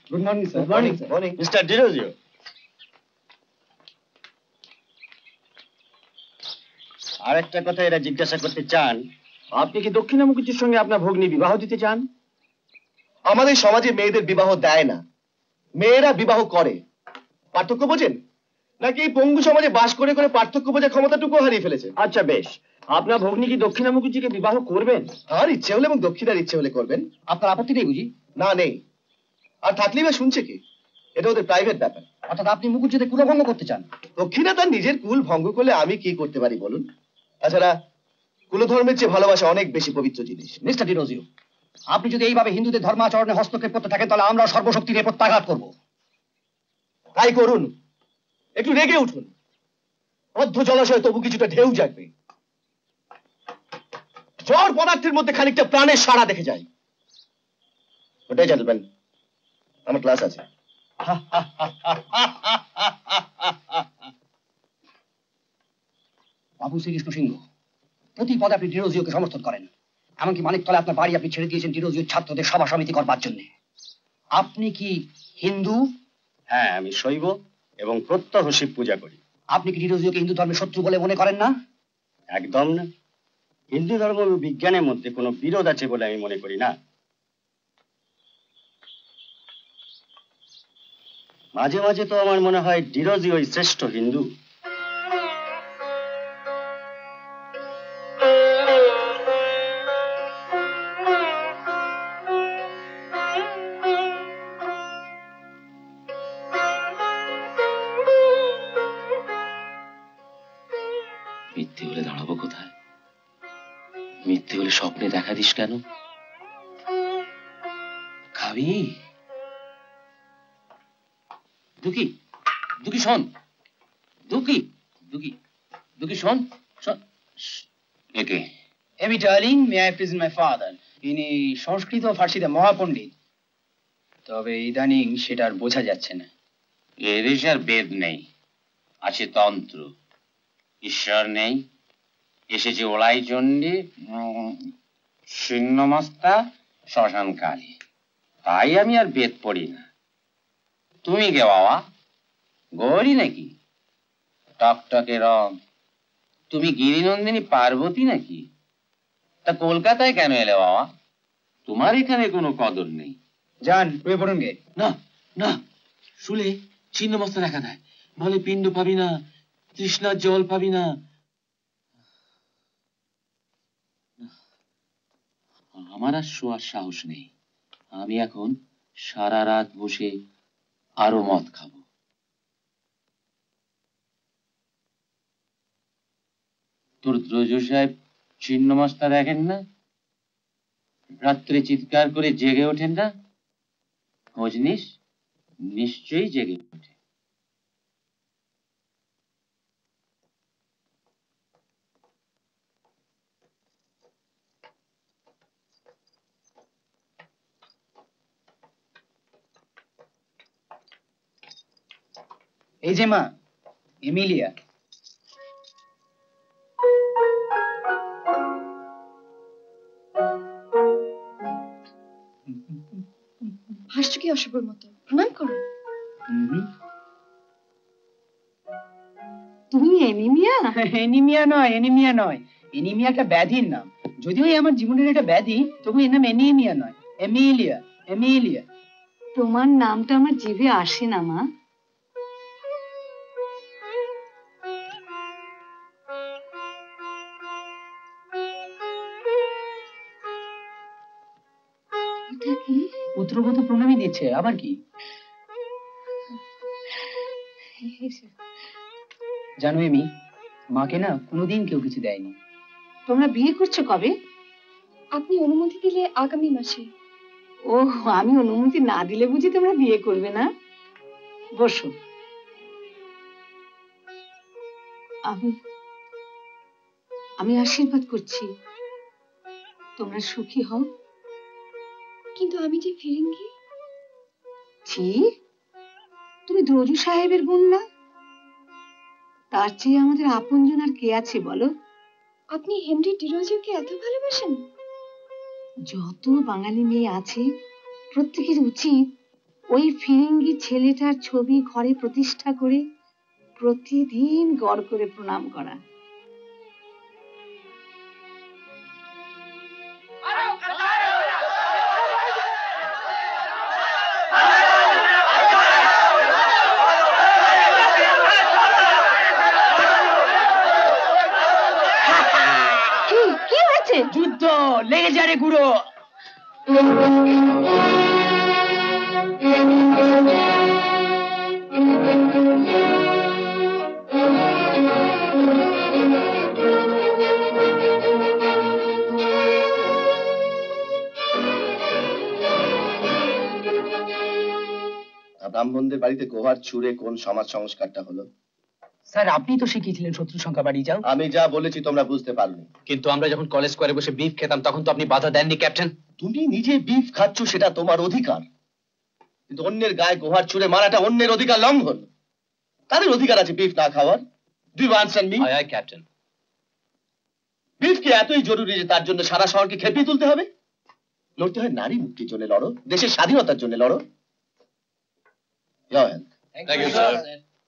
Good morning sir. Good morning morning mister Derozio. আর একটা কথা এরা জিজ্ঞাসা করতে চান, আপনি কি দক্ষিণা মুখুজ্জির সঙ্গে আপনার ভগ্নী বিবাহ দিতে চান? আমাদের সমাজে মেয়েদের বিবাহ দেয় না, মেয়েরা বিবাহ করে। পার্থক্য বোঝেন নাকি এই পঙ্গু সমাজে বাস করে করে পার্থক্য বোঝার ক্ষমতাটুকু হারিয়ে ফেলেছে? আচ্ছা বেশ, আপনার ভগ্নী কি দক্ষিণা মুখুজ্জিকে বিবাহ করবেন? আর ইচ্ছে হলে এবং দক্ষিণার ইচ্ছে হলে করবেন। আপনার আপত্তি নেই বুঝি? না, নেই। আর থাকলেই বা শুনছে কি? এটা ওদের প্রাইভেট ব্যাপার। অর্থাৎ আপনি মুখুজ্জিতে কুলভঙ্গ করতে চান? দক্ষিণা তার নিজের কুল ভঙ্গ করলে আমি কি করতে পারি বলুন? তাছাড়া কুলধর্মের চেয়ে ভালোবাসা অনেক বেশি পবিত্র জিনিস। মিস্টার ডিরোজিও, আপনি যদি এইভাবে হিন্দুদের ধর্মাচরণে হস্তক্ষেপ করতে থাকেন তাহলে আমরা সর্বশক্তি নিয়ে প্রত্যাঘাত করব। তাই করুন, একটু রেগে উঠুন। অর্ধ জলাশয়ে তবু কিছুটা ঢেউ জাগবে। জড় পদার্থের মধ্যে খানিকটা প্রাণের সাড়া দেখে যায়। ওটাই জানবেন, আমার ক্লাস আছে। বাবু শ্রীকৃষ্ণ সিংহ, প্রতি পদে আপনি ডিরোজিওকে সমর্থন করেন। এমনকি মানিকতলা আপনার বাড়ি আপনি ছেড়ে দিয়েছেন ডিরোজিওর ছাত্রদের সভা সমিতি করবার জন্য। আপনি কি হিন্দু? হ্যাঁ, আমি শৈব এবং প্রত্যহ শিব পূজা করি। আপনি কি ডিরোজিওকে হিন্দু ধর্মের শত্রু বলে মনে করেন না? একদম না। হিন্দু ধর্ম এবং বিজ্ঞানের মধ্যে কোনো বিরোধ আছে বলে আমি মনে করি না। মাঝে মাঝে তো আমার মনে হয় ডিরোজিওই শ্রেষ্ঠ হিন্দু। মিথ্যে হলে দাঁড়াবো কোথায়? মিথ্যে হলে স্বপ্নে দেখা দিস কেন? খাবি? দুকি, দুকি শোন, দুকি, দুকি, দুকি শোন, শোন। একে Amy darling, may I present my father? ইনি সংস্কৃত ও ফার্সিতে মহাপণ্ডিত, তবে ইদানিং সেটা আর বোঝা যাচ্ছে না। এ দেশে আর বেদ নেই, আছে তন্ত্র। ঈশ্বর নেই, এসেছে ওলাই চণ্ডী, ছিন্নমস্তা, শ্মশান কালী। তাই আমি আর বেদ পড়ি না। তুমি কে বাবা? গৌরী নাকি? টকটকে রং। তুমি গিরিনন্দিনী পার্বতী নাকি? তা কলকাতায় কেন এলে বাবা? তোমার এখানে কোনো কদর নেই। যান, শুয়ে পড়ুন গে। না না, শুলে ছিন্নমস্তা দেখা দেয়, বলে পিণ্ড পাবি না, তৃষ্ণার জল পাবি না। আমার আর শোয়ার সাহস নেই। আমি এখন সারা রাত বসে আরো মদ খাবো। তোর দ্রজু সাহেব ছিন্নমস্তা দেখেন না? রাত্রে চিৎকার করে জেগে ওঠেন না? খোঁজ নিস, নিশ্চয়ই জেগে ওঠে। এই যে মা, এমিলিয়া। হাসছো কি অশুভর মতো? প্রণাম করো। তুমি এনিমিয়া? এনিমিয়া নয়, এনিমিয়া নয়, এনিমিয়া একটা ব্যাধির নাম। যদিও আমার জীবনের একটা ব্যাধি, তবু এর নাম এনিমিয়া নয়, এমিলিয়া। এমিলিয়া। তোমার নামটা আমার জিভে আসে না মা। এটা কি? পুত্রবধূ প্রণামী দিচ্ছে, আবার কি? জানো এমি, মাকে না কোনোদিন কেউ কিছু দেয়নি। তোমরা বিয়ে করছো কবে? আপনি অনুমতি দিলে আগামী মাসে। ও, আমি অনুমতি না দিলে বুঝি তোমরা বিয়ে করবে না? বসো। আমি আশীর্বাদ করছি তোমরা সুখী হও। কিন্তু আমি যে ফিরিঙ্গি। ছি, তুমি দ্রজু সাহেবের বোন না? তার চেয়ে আমাদের আপনজন আর কে আছে বলো? আপনি হেনরি ডিরোজিওকে এত ভালোবাসেন? যত বাঙালি মেয়ে আছে প্রত্যেকের উচিত ওই ফিরিঙ্গি ছেলেটার ছবি ঘরে প্রতিষ্ঠা করে প্রতিদিন গড় করে প্রণাম করা। কি হয়েছে? যুদ্ধ লেগে যা রে গুঁড়ো। ব্রাহ্মণদের বাড়িতে গোহার ছুঁড়ে কোন সমাজ সংস্কারটা হলো? স্যার আপনি তো শিখিয়েছিলেন শত্রু সংখ্যা বাড়িয়ে যাও। আমি যা বলেছি তোমরা বুঝতে পারোনি। কিন্তু আমরা যখন কলেজ স্কোয়ারে বসে বিফ খেতাম তখন তো আপনি বাধা দেননি ক্যাপ্টেন। তুমি নিজে বিফ খাচ্ছ, সেটা তোমার অধিকার, কিন্তু অন্যের গায়ে গোহার ছুঁড়ে মারাটা অন্যের অধিকার লঙ্ঘন। তাদের অধিকার আছে বিফ না খাওয়ার। Do you understand me? আয় আয় ক্যাপ্টেন। বিফ কি এতই জরুরি যে তার জন্য সারা শহরকে খেপিয়ে তুলতে হবে? লড়তে হয় নারী মুক্তির জন্য লড়ো, দেশের স্বাধীনতার জন্য লড়ো। Your health. Thank you, sir.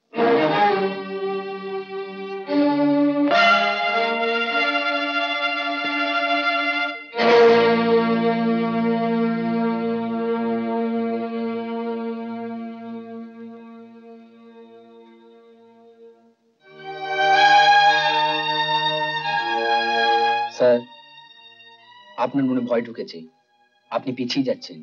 Sir আপনার মনে ভয় ঢুকেছে, আপনি পিছিয়ে যাচ্ছেন।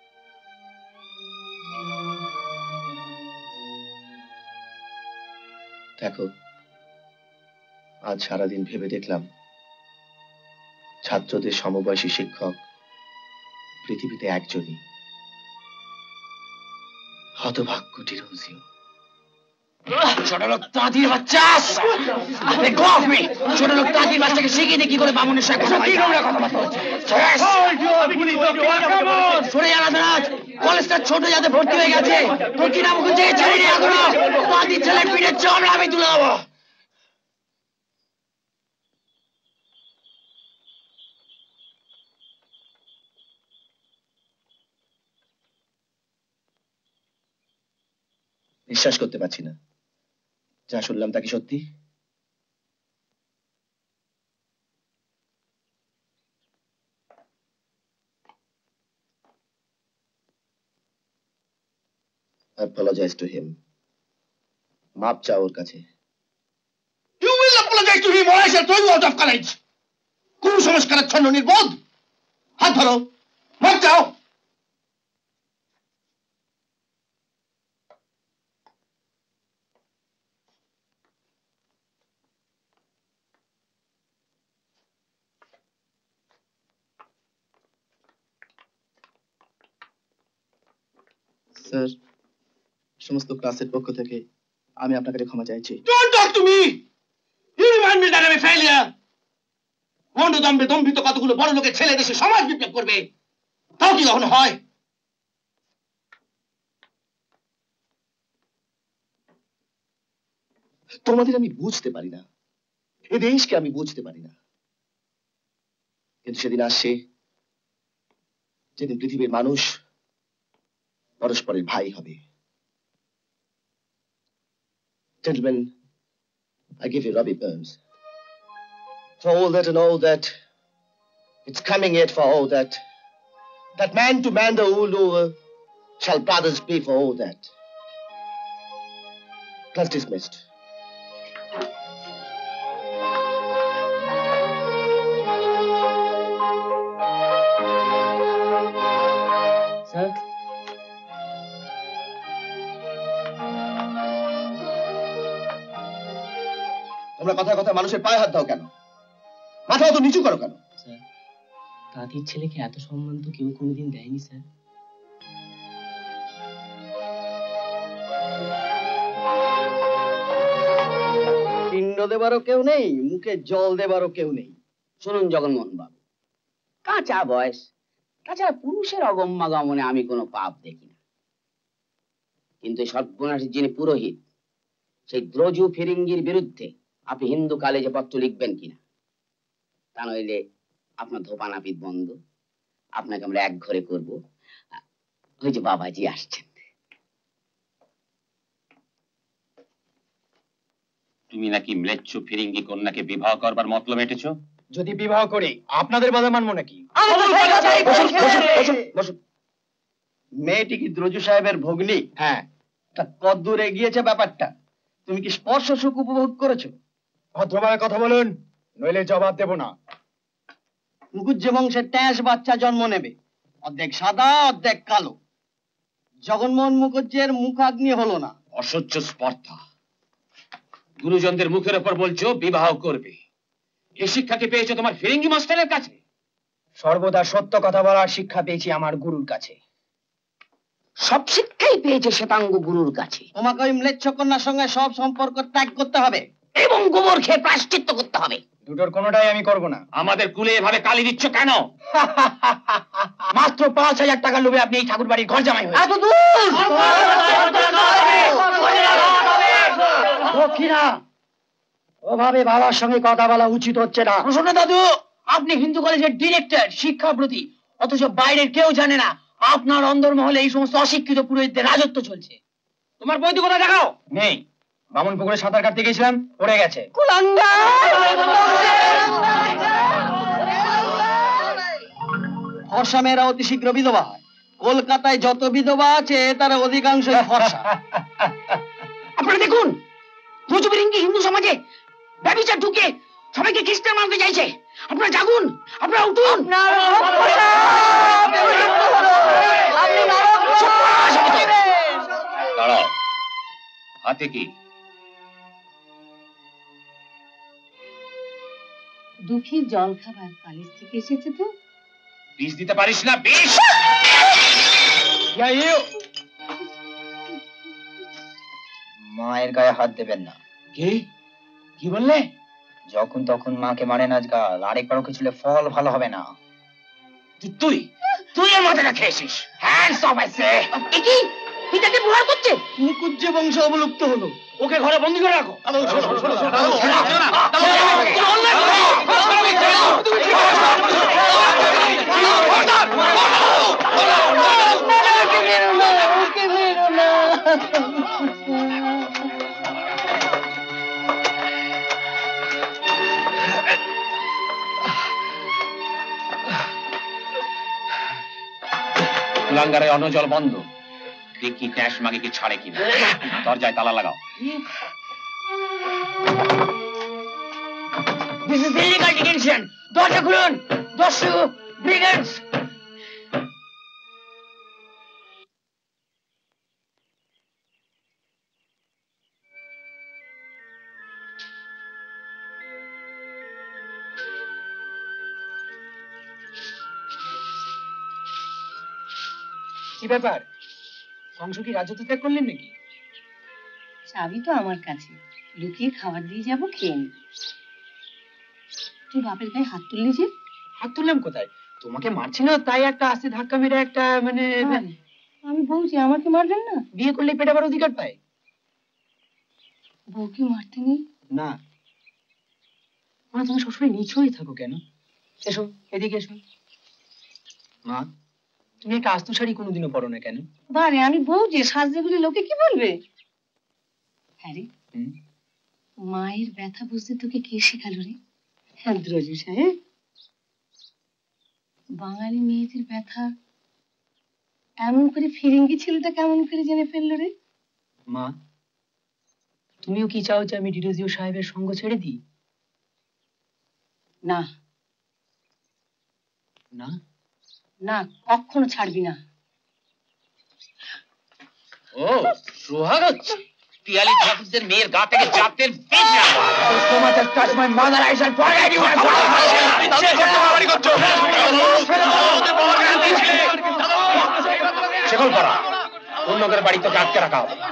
দেখো, আজ সারাদিন ভেবে দেখলাম ছাত্রদের সমবয়সী শিক্ষক পৃথিবীতে একজনই, হতভাগ্য ডিরোজিও। ছোট লোক তাঁতির বাচ্চা, ছোট লোক তাঁতির বাচ্চাকে শিখিয়ে দিয়ে কি করে বামুনের সাথে কথা বলছে? সরে যা রাধারাজ, কলেজটা ছোট যাতে ভর্তি হয়ে গেছে। তোর কি নাম খুঁজে ছেড়ে নিয়ে এখনো তাঁতির ছেলের পিঠের চামড়া আমি তুলে দেবো। বিশ্বাস করতে পারছি না, যা শুনলাম তা কি সত্যি? I apologize to him. মাপ চাও ওর কাছে। You will apologize to him or I shall throw you out of college. কুসংস্কারের ছন্ন নির্বোধ, হাত ধরো, মাপ চাও। স্যার, সমস্ত ক্লাসের পক্ষ থেকে আমি আপনার কাছে ক্ষমা চাইছি। Don't talk to me. You remind me that I'm a failure. বন্ধু দম্ভে দম্ভিত কতগুলো বড় লোকের ছেলে দেশে সমাজ বিপ্লব করবে, তাও কি কখনো হয়? তোমাদের আমি বুঝতে পারি না, এ দেশকে আমি বুঝতে পারি না, কিন্তু সেদিন আসছে যেদিন পৃথিবীর মানুষ পরস্পরের ভাই হবে। Gentlemen, I give you Robbie Burns. For all that and all that, it's coming yet for all that. That man to man the all over shall brothers be for all that. Class dismissed. Sir তোমরা কথায় কথায় মানুষের পায়ে হাত দাও কেন? মাথা অত নিচু করো কেন? স্যার, তাঁতির ছেলেকে এত সম্মান তো কেউ কোনোদিন দেয়নি স্যার। পিণ্ড দেবারও কেউ নেই, মুখে জল দেবারও কেউ নেই। শুনুন জগনমোহন বাবু, কাঁচা বয়স, তাছাড়া পুরুষের অগম্যাগমনে আমি কোনো পাপ দেখি না। কিন্তু এই সর্বনাশের যিনি পুরোহিত, সেই দ্রজু ফিরিঙ্গির বিরুদ্ধে আপনি হিন্দু কলেজে পত্র লিখবেন কিনা? তা নইলে আপনার ধোপানাপিত বন্ধ, আপনাকে আমরা এক ঘরে করবো। ওই যে বাবাজি আসছেন। তুমি নাকি ম্লেচ্ছ ফিরিঙ্গি কন্যাকে বিবাহ করবার মতলব এঁটেছ? যদি বিবাহ করি আপনাদের বাধা মানবো নাকি? মেয়েটি কি দ্রজু সাহেবের ভগ্নী? হ্যাঁ। তা কদ্দূর এগিয়েছে ব্যাপারটা? তুমি কি স্পর্শ সুখ উপভোগ করেছো? ভদ্রভাবে কথা বলুন, নইলে জবাব দেব না। মুকুজ্জে বংশের ট্যাঁস বাচ্চা জন্ম নেবে, অর্ধেক সাদা অর্ধেক কালো। জগনমোহন মুখুজ্জের মুখাগ্নি হলো না। অসহ্য স্পর্ধা। গুরুজনদের মুখের উপর বলছো বিবাহ করবে। এই শিক্ষা কি পেয়েছো তোমার ফিরিঙ্গি মাস্টারের কাছে? সর্বদা সত্য কথা বলার শিক্ষা পেয়েছি আমার গুরুর কাছে। সব শিক্ষাই পেয়েছে শ্বেতাঙ্গ গুরুর কাছে। তোমাকে ওই ম্লেচ্ছ কন্যার সঙ্গে সব সম্পর্ক ত্যাগ করতে হবে এবং গোবর খেয়ে প্রায়শ্চিত্ত করতে হবে। দুটোর কোনোটাই আমি করব না। আমাদের কুলে এভাবে কালি দিচ্ছ কেন? মাত্র 5,000 টাকা লোভে আপনি এই ঠাকুর বাড়ির ঘর জামাই হয়েছেন। এত দূর দক্ষিণা, ওভাবে বাবার সঙ্গে কথা বলা উচিত হচ্ছে না। শোনো দাদু, আপনি হিন্দু কলেজের ডিরেক্টর, শিক্ষাপ্রতি, অথচ বাইরের কেউ জানে না আপনার অন্দরমহলে এই সমস্ত অশিক্ষিত পুরোহিতদের রাজত্ব চলছে। তোমার বৈধ কথা দেখাও। নেই, বামন পুকুরে সাঁতার কাটতে গেছিলাম, পড়ে গেছে। ফর্সা মেয়েরা অতি শীঘ্র বিধবা হয়। কলকাতায় যত বিধবা আছে তারা অধিকাংশ ফর্সা। আপনারা দেখুন, ব্রজবিরিঙ্গি হিন্দু সমাজে ব্যভিচার ঢুকে সবাইকে খ্রিস্টান মানতে চাইছে। আপনারা জাগুন, আপনারা উঠুন। দাঁড়াও, হাতে কি? দুঃখীর জল খাবার কালিজ থেকে এসেছে তো। বিষ দিতে পারিস না? বিষ! মায়ের গায়ে হাত দেবেন না। কি কি বললে? যখন তখন মাকে মারে না আজকাল, আরেকবার ওকে ছিল ফল ভালো হবে না। তুই তুই এর মাথাটা খেয়েছিস। Hands off I say. কি পিতাকে ব্যবহার করছে? মুকুজ্জে বংশ অবলুপ্ত হলো। ওকে ঘরে বন্দি করে রাখো। কুলাঙ্গারে অনজল বন্ধ। দেখি ট্যাশ মাগে কি ছাড়ে কিনা। দরজায় তালা লাগাও। This is illegal detention. দরজা খুলুন, দস্যু, ব্রিগেন্ডস। কি ব্যাপার, কংস কি রাজত্ব ত্যাগ করলেন নাকি? চাবি তো আমার কাছে, লুকিয়ে খাবার দিয়ে যাবো, খেয়ে নি। তুই বাপের গায়ে হাত তুললি যে? হাত তুললাম কোথায়? তোমাকে মারছিল তাই একটা আস্তে ধাক্কা মেরে একটা মানে আমি বলছি আমাকে মারবেন না? বিয়ে করলে পেটাবার অধিকার পায়। বউকে মারতে নেই না মা, তুমি সবসময় নিচু হয়ে থাকো কেন? এসো এদিকে এসো। মা, তুমি একটা আস্তু শাড়ি কোনোদিনও পরো না কেন? বারে আমি বউ যে সাজতে বলে লোকে কি বলবে? হ্যাঁ রে, মায়ের ব্যথা বুঝতে তোকে কে শেখালো রে? হ্যাঁ দ্রজু সাহেব। বাঙালি মেয়েদের ব্যথা এমন করে ফিরিঙ্গি ছেলেটা কেমন করে জেনে ফেললো রে? মা, তুমিও কি চাও যে আমি ডিরোজিও সাহেবের সঙ্গ ছেড়ে দিই? না না না, কখনো ছাড়বি না। ও সোহাগ হচ্ছে। পিয়ালি ঠাকুরদের মেয়ের গা থেকে জাতের বীজ রাখা। তোমাদের touch my mother, I shall forget you. সেকল করা, অন্য করে বাড়ি তোকে আটকে রাখা হবে।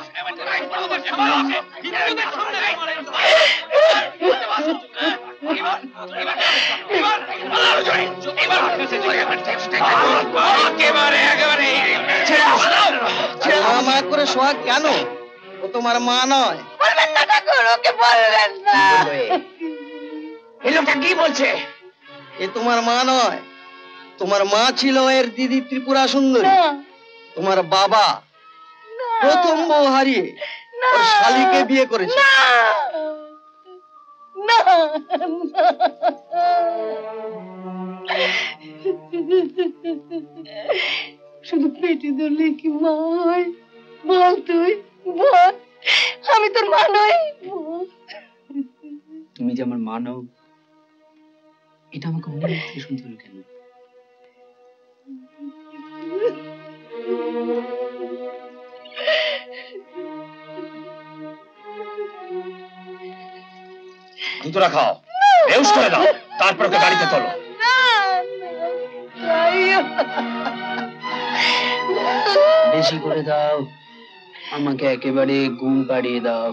মায়া করে সোহাগ কেন? ও তোমার মা নয়। বলবেন না ঠাকুর, ওকে বলবেন না। এই লোকটা কি বলছে? এ তোমার মা নয়, তোমার মা ছিল এর দিদি ত্রিপুরা সুন্দরী। তোমার বাবা প্রথম বউ হারিয়ে ওর শালীকে বিয়ে করেছে। না শুধু পেটে ধরলে কি মা হয়? বল তুই, বল। আমি তোর মা নই? তুমি যে আমার মা নও, এটা আমাকে অনেক থেকে শুনতে হলো কেন? জুতোটা খাও, বেউস করে দাও, তারপর ওকে গাড়িতে তোলো। বেশি করে দাও, আমাকে একেবারে ঘুম পাড়িয়ে দাও।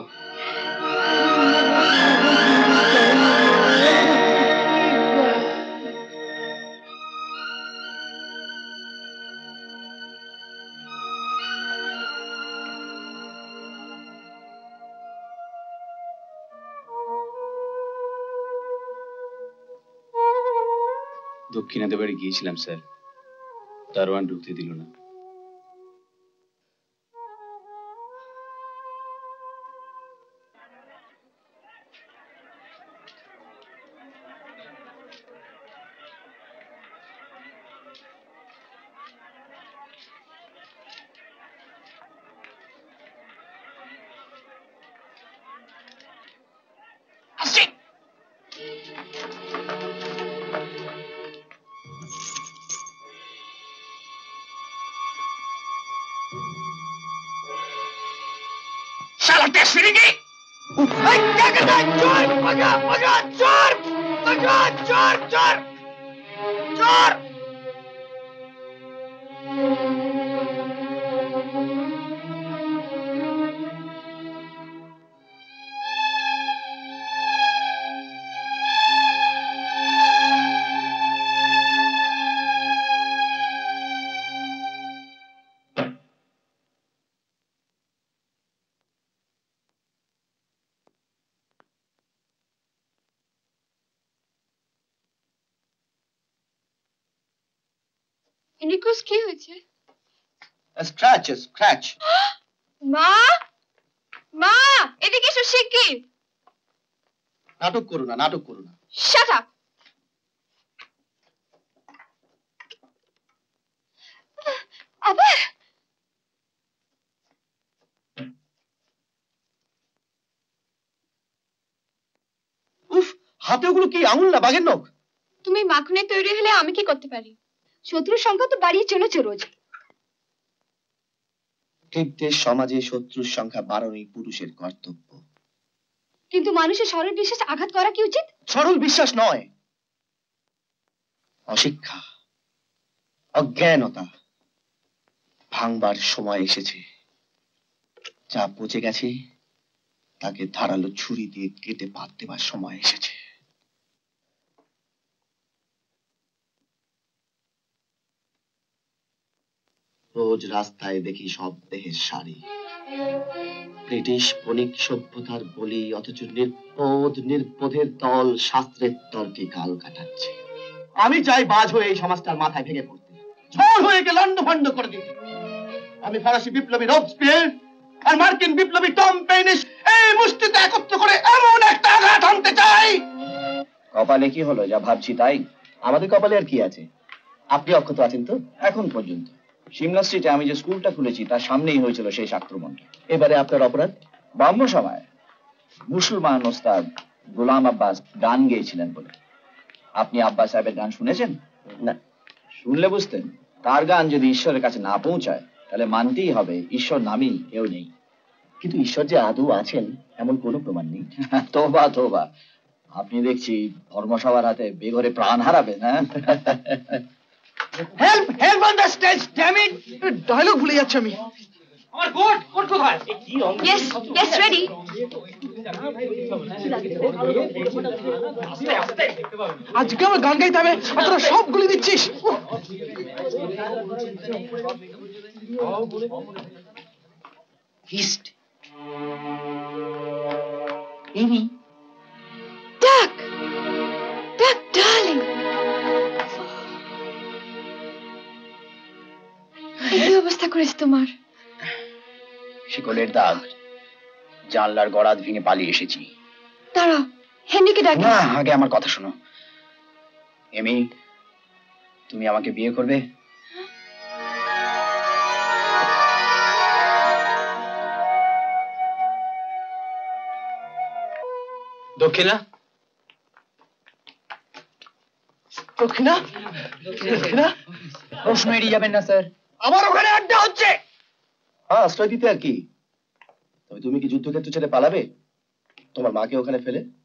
দক্ষিণাদের বাড়ি গিয়েছিলাম স্যার, দারোয়ান ঢুকতে দিল না। এনিকোস কি হয়েছে? Scratch, scratch. মা, মা, এদিকে এসো শিগগির। নাটক করো না, নাটক করো না। Shut up. আবার উফ, হাতে ওগুলো কি, আঙুল না বাঘের নখ? তুমি মাখনে তৈরি হলে আমি কি করতে পারি? শত্রুর সংখ্যা তো বাড়িয়ে চলেছে রোজ। ক্লিপ্তের সমাজে শত্রুর সংখ্যা বাড়ানোই পুরুষের কর্তব্য। কিন্তু মানুষের সরল বিশ্বাস আঘাত করা কি উচিত? সরল বিশ্বাস নয়, অশিক্ষা, অজ্ঞানতা ভাঙবার সময় এসেছে। যা পচে গেছে তাকে ধারালো ছুরি দিয়ে কেটে বাদ দেবার সময় এসেছে। রোজ রাস্তায় দেখি সব দেহের শাড়ি, ব্রিটিশ বণিক সভ্যতার বলি, অথচ নির্বোধের দল শাস্ত্রের তর্কে কাল কাটাচ্ছে। আমি চাই বাজ হয়ে এই সমাজটার মাথায় ভেঙে পড়তে, ঝড় হয়ে গেলে লন্ডভন্ড করে দিতে। আমি ফরাসি বিপ্লবী রোবসপিয়ার আর মার্কিন বিপ্লবী টম পেইনিস এই মুষ্টিতে একত্র করে এমন একটা আঘাত আনতে চাই। কপালে কি হলো, যা ভাবছি তাই? আমাদের কপালে আর কি আছে? আপনি অক্ষত আছেন তো এখন পর্যন্ত। সিমলা স্ট্রিটে আমি যে স্কুলটা খুলেছি তার সামনেই হয়েছিল শেষ আক্রমণটা। এবারে আপনার অপরাধ? ব্রাহ্ম সভায় মুসলমান ওস্তাদ গোলাম আব্বাস গান গেয়েছিলেন বলে। আপনি আব্বাস সাহেবের গান শুনেছেন? না। শুনলে বুঝতেন। তার গান যদি ঈশ্বরের কাছে না পৌঁছায় তাহলে মানতেই হবে ঈশ্বর নামই কেউ নেই। কিন্তু ঈশ্বর যে আদৌ আছেন এমন কোনো প্রমাণ নেই। তোবা তোবা, আপনি দেখছি ধর্মসভার হাতে বেঘরে প্রাণ হারাবেন। হ্যাঁ, help help on the stage, damn it. Dialogue ভুলে যাচ্ছি আমি। আমার কোট কোট কোথায়? Yes yes ready. আজকে আমার গান গাইতে হবে, আপনারা সব গুলি দিচ্ছিস। ইস্ট এমি, ডাক ডাক ডার্লিং। এই অবস্থা করেছে তোমার। শিকলের দাগ, জানলার গড়াত ভেঙে পালিয়ে এসেছি। দাঁড়াও, হেনরিকে ডাকি। না, আগে আমার কথা শোনো। এমি, তুমি আমাকে বিয়ে করবে? দক্ষিণা, দক্ষিণা, দক্ষিণা, প্রশ্ন এড়িয়ে যাবেন না স্যার। আমার ওখানে আড্ডা হচ্ছে। হ্যাঁ, আশ্রয় দিতে আর কি। তবে তুমি কি যুদ্ধক্ষেত্র ছেড়ে পালাবে তোমার মাকে ওখানে ফেলে?